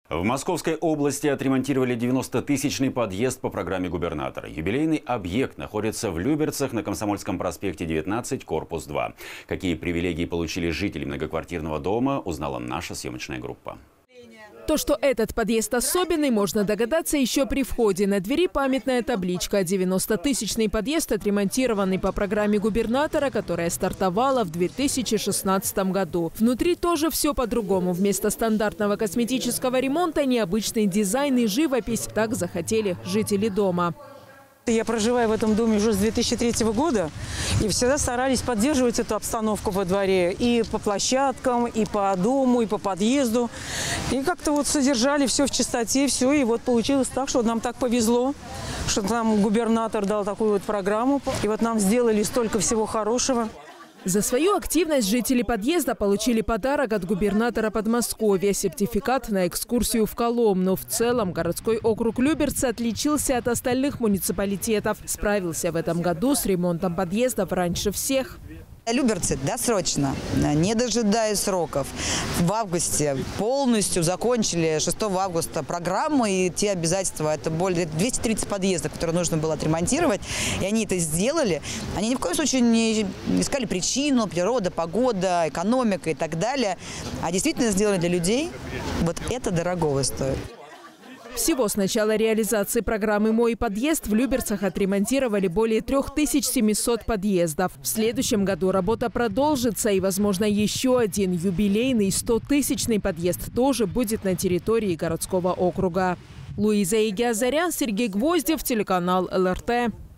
В Московской области отремонтировали 90-тысячный подъезд по программе губернатора. Юбилейный объект находится в Люберцах на Комсомольском проспекте 19, корпус 2. Какие привилегии получили жители многоквартирного дома, узнала наша съемочная группа. То, что этот подъезд особенный, можно догадаться еще при входе. На двери памятная табличка. 90-тысячный подъезд, отремонтированный по программе губернатора, которая стартовала в 2016 году. Внутри тоже все по-другому. Вместо стандартного косметического ремонта необычный дизайн и живопись. Так захотели жители дома. Я проживаю в этом доме уже с 2003 года и всегда старались поддерживать эту обстановку во дворе и по площадкам, и по дому, и по подъезду. И как-то вот содержали все в чистоте, все. И вот получилось так, что нам так повезло, что нам губернатор дал такую вот программу. И вот нам сделали столько всего хорошего. За свою активность жители подъезда получили подарок от губернатора Подмосковья – сертификат на экскурсию в Коломну. В целом городской округ Люберцы отличился от остальных муниципалитетов. Справился в этом году с ремонтом подъездов раньше всех. Люберцы досрочно, не дожидая сроков, в августе полностью закончили 6 августа программу и те обязательства. Это более 230 подъездов, которые нужно было отремонтировать. И они это сделали. Они ни в коем случае не искали причину, природа, погода, экономика и так далее. А действительно сделали для людей. Вот это дорогого стоит. Всего с начала реализации программы «Мой подъезд» в Люберцах отремонтировали более 3700 подъездов. В следующем году работа продолжится, и, возможно, еще один юбилейный 100-тысячный подъезд тоже будет на территории городского округа. Луиза Игиазарян, Сергей Гвоздев, телеканал ЛРТ.